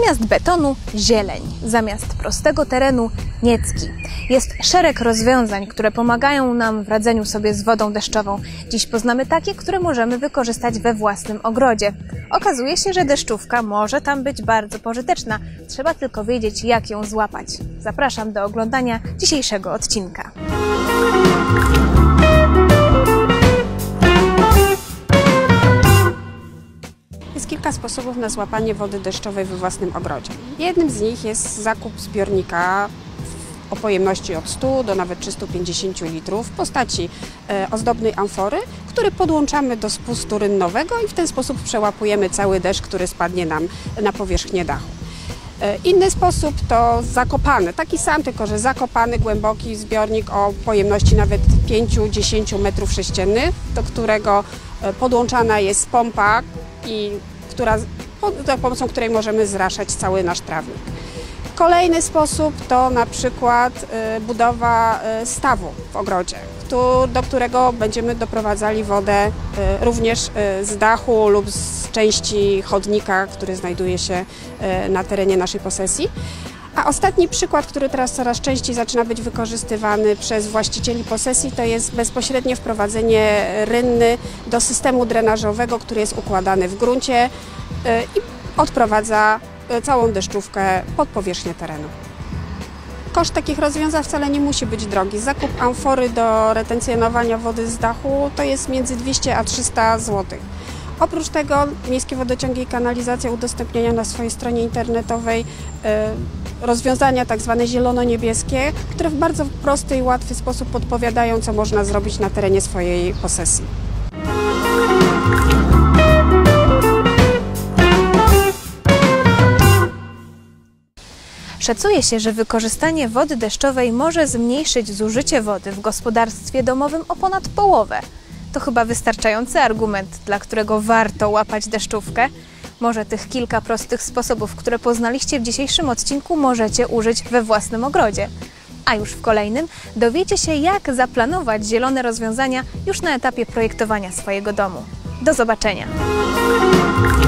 Zamiast betonu zieleń, zamiast prostego terenu niecki. Jest szereg rozwiązań, które pomagają nam w radzeniu sobie z wodą deszczową. Dziś poznamy takie, które możemy wykorzystać we własnym ogrodzie. Okazuje się, że deszczówka może tam być bardzo pożyteczna. Trzeba tylko wiedzieć, jak ją złapać. Zapraszam do oglądania dzisiejszego odcinka. Jest kilka sposobów na złapanie wody deszczowej we własnym ogrodzie. Jednym z nich jest zakup zbiornika o pojemności od 100 do nawet 350 litrów w postaci ozdobnej amfory, który podłączamy do spustu rynnowego i w ten sposób przełapujemy cały deszcz, który spadnie nam na powierzchnię dachu. Inny sposób to zakopany, taki sam, tylko że zakopany, głęboki zbiornik o pojemności nawet 5-10 m3, do którego podłączana jest pompa, za pomocą której możemy zraszać cały nasz trawnik. Kolejny sposób to na przykład budowa stawu w ogrodzie, do którego będziemy doprowadzali wodę również z dachu lub z części chodnika, który znajduje się na terenie naszej posesji. A ostatni przykład, który teraz coraz częściej zaczyna być wykorzystywany przez właścicieli posesji, to jest bezpośrednie wprowadzenie rynny do systemu drenażowego, który jest układany w gruncie i odprowadza całą deszczówkę pod powierzchnię terenu. Koszt takich rozwiązań wcale nie musi być drogi. Zakup amfory do retencjonowania wody z dachu to jest między 200 a 300 zł. Oprócz tego Miejskie Wodociągi i Kanalizacja udostępniają na swojej stronie internetowej rozwiązania tak zwane zielono-niebieskie, które w bardzo prosty i łatwy sposób podpowiadają, co można zrobić na terenie swojej posesji. Szacuje się, że wykorzystanie wody deszczowej może zmniejszyć zużycie wody w gospodarstwie domowym o ponad połowę. To chyba wystarczający argument, dla którego warto łapać deszczówkę. Może tych kilka prostych sposobów, które poznaliście w dzisiejszym odcinku, możecie użyć we własnym ogrodzie. A już w kolejnym dowiecie się, jak zaplanować zielone rozwiązania już na etapie projektowania swojego domu. Do zobaczenia!